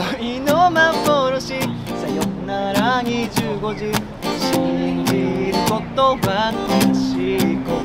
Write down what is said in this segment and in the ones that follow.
恋の幻、さよなら25時、信じることは正しいこと。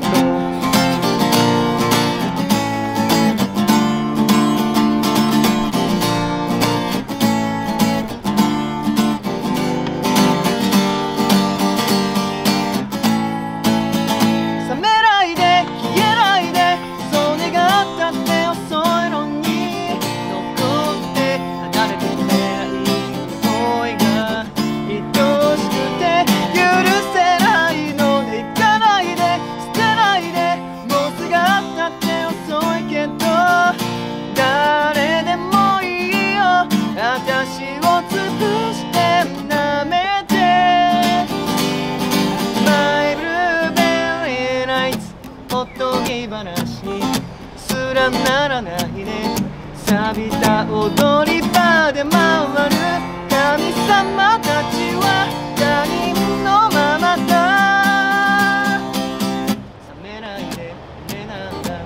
話にすらならないね。錆びた踊り場で回る神様たちは他人のままだ。冷めないでねなんだ、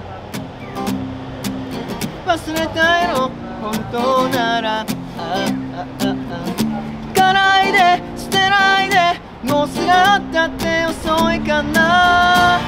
忘れたいの本当なら。行かないで捨てないで、もうすがったって遅いかな。